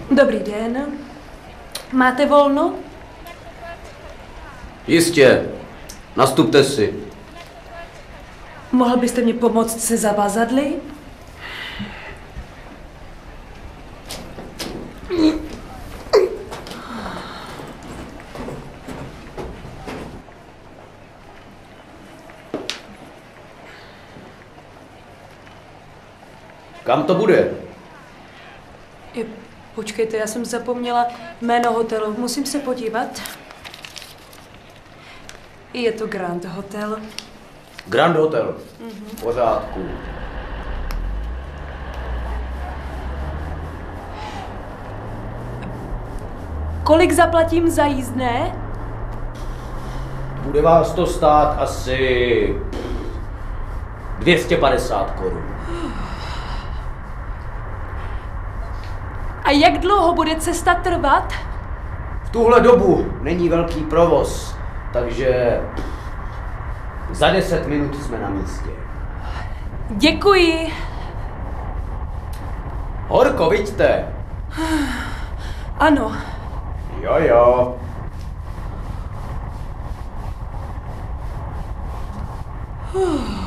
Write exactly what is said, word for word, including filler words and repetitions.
Dobrý den. Máte volno? Jistě. Nastupte si. Mohl byste mě pomoct se zavazadly? Kam to bude? Je, počkejte, já jsem zapomněla jméno hotelu. Musím se podívat. Je to Grand Hotel. Grand Hotel. Mm-hmm. V pořádku. Kolik zaplatím za jízdné? Bude vás to stát asi dvě stě padesát korun. A jak dlouho bude cesta trvat? V tuhle dobu není velký provoz, takže za deset minut jsme na místě. Děkuji. Horko, vidíte? Ano. Jo, jo. Uf.